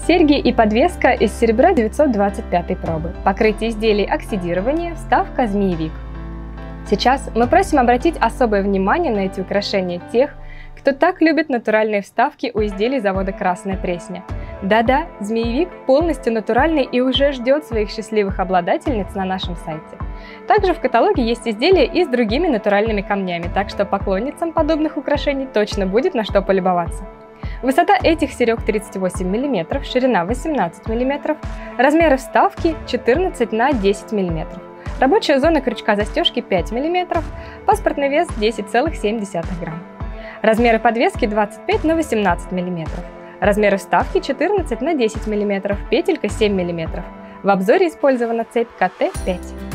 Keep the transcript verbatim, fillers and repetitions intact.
Серьги и подвеска из серебра девятьсот двадцать пятой пробы. Покрытие изделий оксидирование, вставка змеевик. Сейчас мы просим обратить особое внимание на эти украшения тех, кто так любит натуральные вставки у изделий завода «Красная Пресня». Да-да, змеевик полностью натуральный и уже ждет своих счастливых обладательниц на нашем сайте. Также в каталоге есть изделия и с другими натуральными камнями, так что поклонницам подобных украшений точно будет на что полюбоваться. Высота этих серег тридцать восемь миллиметров, ширина восемнадцать миллиметров, размеры вставки четырнадцать на десять миллиметров. Рабочая зона крючка застежки пять миллиметров, паспортный вес десять целых семь десятых грамм. Размеры подвески двадцать пять на восемнадцать миллиметров. Размеры вставки четырнадцать на десять миллиметров, петелька семь миллиметров. В обзоре использована цепь ка тэ пять.